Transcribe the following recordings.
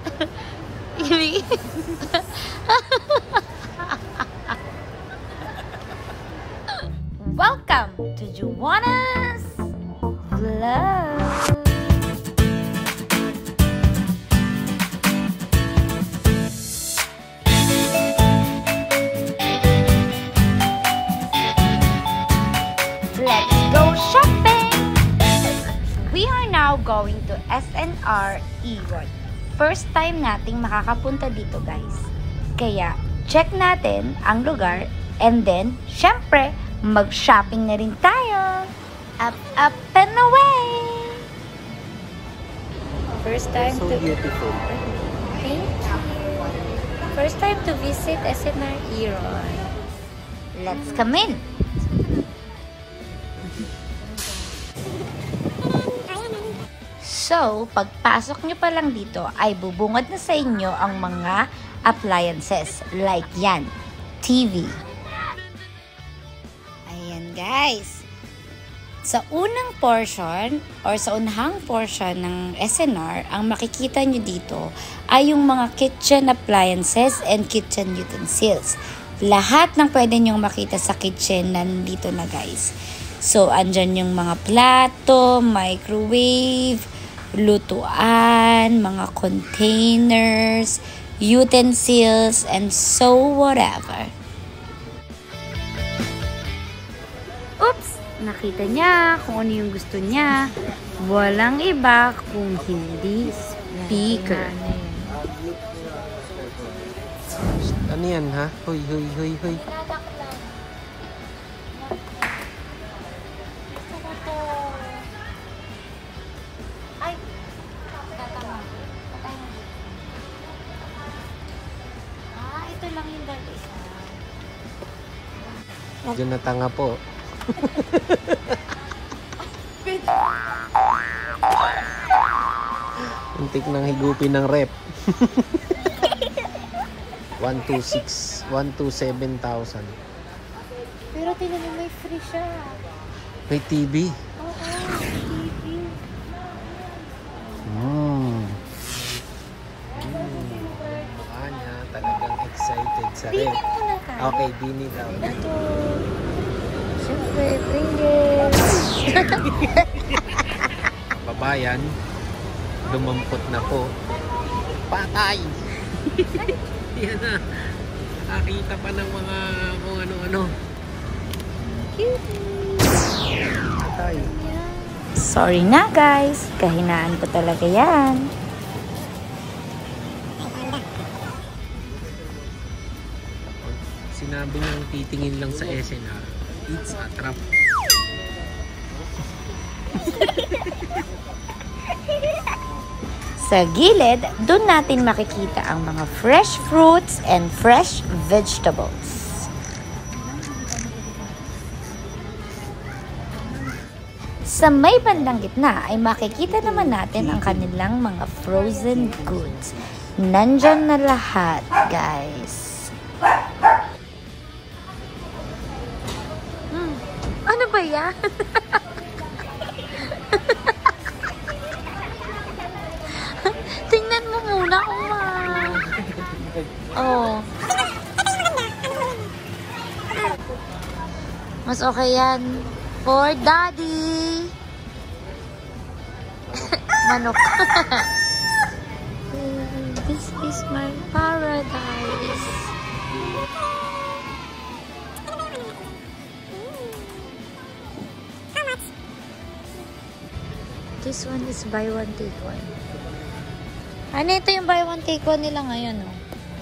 Welcome to Juana's Vlog. Let's go shopping! We are now going to SNR Iwan. First time nating makakapunta dito, guys. Kaya, check natin ang lugar and then, syempre, mag-shopping na rin tayo. Up, up, and away! First time So beautiful. Thank you. First time to visit SNR Iwan. Let's come in. So, pagpasok nyo pa lang dito ay bubungad na sa inyo ang mga appliances like yan, TV. Ayan guys. Sa unang portion or sa unahang portion ng SNR, ang makikita nyo dito ay yung mga kitchen appliances and kitchen utensils. Lahat ng pwede nyong makita sa kitchen nandito na guys. So, andyan yung mga plato, microwave, lutuan, mga containers, utensils, and so whatever. Oops! Nakita niya kung ano yung gusto niya. Walang iba kung hindi speaker. Ano yan ha? Hoy, hoy, hoy, hoy. Ito lang yung isa. Diyan na tanga po. Untik nang higupin ng rep. 127,000. Pero tingnan mo, may free siya. May TV. Oo, TV. Mukha niya talagang excited sa rep. Bini muna ka. Okay, bini daw. Ito. Siyempre, Pringles. Babayan, dumampot na po. Patay! Yan na. Nakakita pa ng mga kung ano-ano. Patay. Sorry na guys, kahinaan ko talaga yan. Sinabi niyang titingin lang sa SNR. It's a trap. Sa gilid, doon natin makikita ang mga fresh fruits and fresh vegetables. Sa may bandang gitna ay makikita naman natin ang kanilang mga frozen goods. Nandyan na lahat, guys. Ano ba yan? Tingnan mo muna kung oh. Mas okay yan for daddy. Manok. This is my paradise. This one is buy one take one. Ano ito yung buy one take one nila ngayon, oh?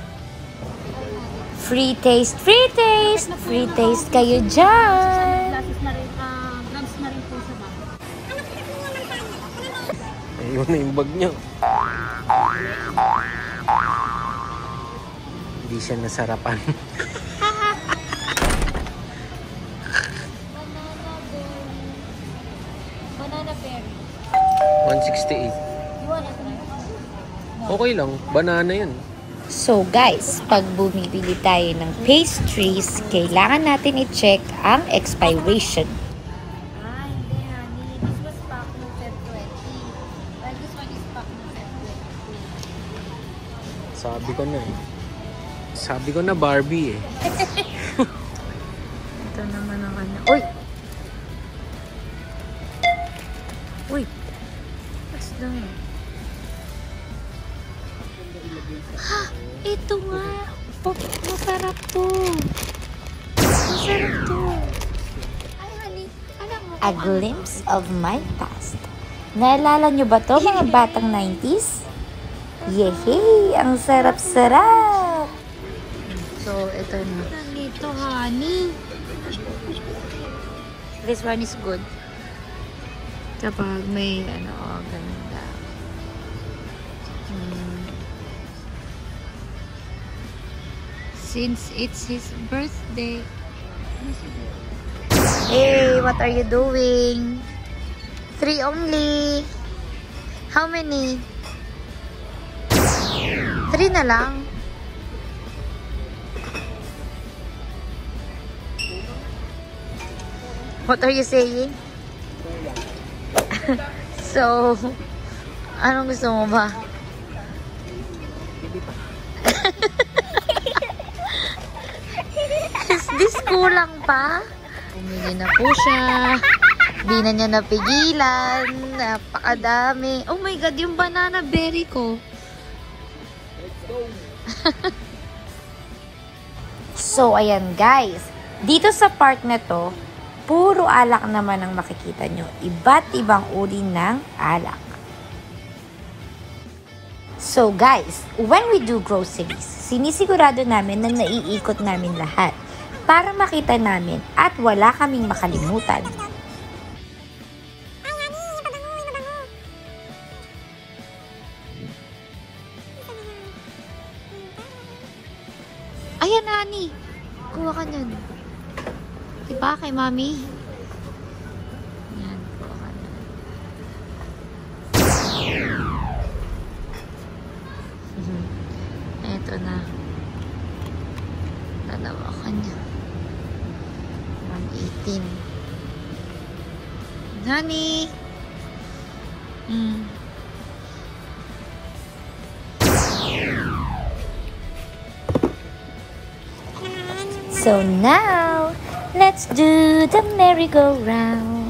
Free taste, free taste! Free taste kayo dyan! Glasses na rin, gloves na rin po sa bag. Ayun na yung bag niyo. Hindi siya nasarapan. Banana berry. 168. You wanna try? Okay lang. Banana yan. So guys, pag bumibili tayo ng pastries, kailangan natin i-check ang expiration. Hindi honey. This was packed no Feb 20. Well, this one is packed no Feb 22. Sabi ko na eh. Sabi ko na Barbie eh. Ito naman ang kanya. Uy! Uy! What's that? Ha! Ito nga! Oh, masarap to! Masarap to! Ay, honey. Alam mo. A glimpse of my past. Naalala nyo ba to, mga batang 90s? Yehey! Ang sarap-sarap! So, ito na. Nandito, honey. This one is good. Kapag may, ganda. Since it's his birthday. Hey, what are you doing? 3 only. How many? 3 na lang. What are you saying? So, anong gusto mo ba? Is this kulang pa? Pumili na po siya. Di na niya napigilan. Napakadami. Oh my God, yung banana berry ko. So, ayan guys. Dito sa park na to, puro alak naman ang makikita nyo. Iba't ibang uri ng alak. So guys, when we do groceries, sinisigurado namin na naiikot namin lahat para makita namin at wala kaming makalimutan. Ayan, Nani. Kuha ka niyan. Diba kay Mami? Yan, kuha ka niyan. Eto na. Dalawa ka niya. 118. Nani? So now, let's do the merry-go-round.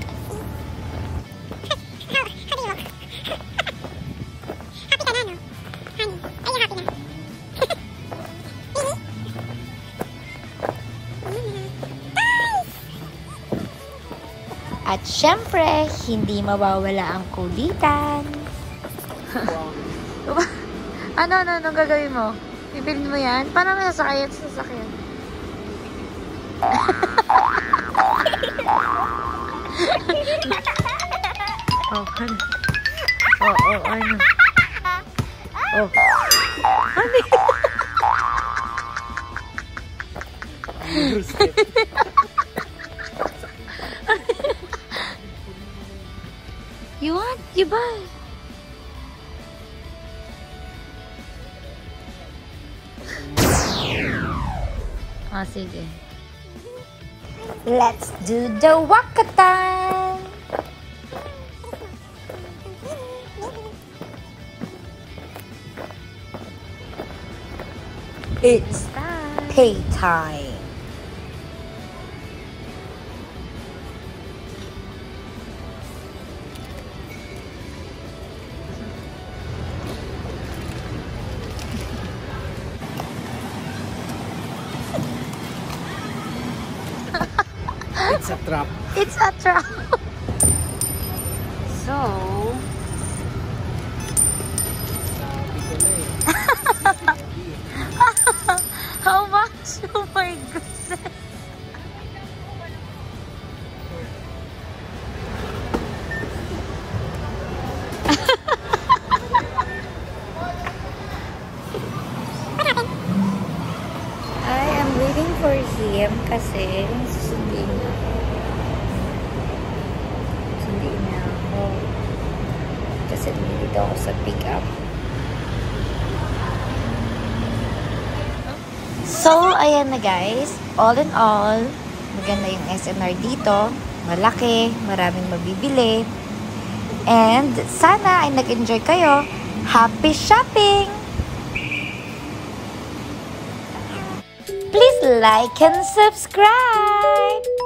At syempre, hindi mawawala ang kulitan. Ano gagawin mo? Bibilin mo yan? Paano may sasakyan? Ano? You want? You buy. Sige. Let's do the wakatan! It's pay time. It's a trap. It's a trap. So, how much? Oh my goodness. I am waiting for him kasi susundin niya ako. Kasi dito ako sa pick up. So, ayan na guys. All in all, maganda yung SNR dito. Malaki, maraming mabibili. And sana ay nag-enjoy kayo. Happy shopping! Please like and subscribe!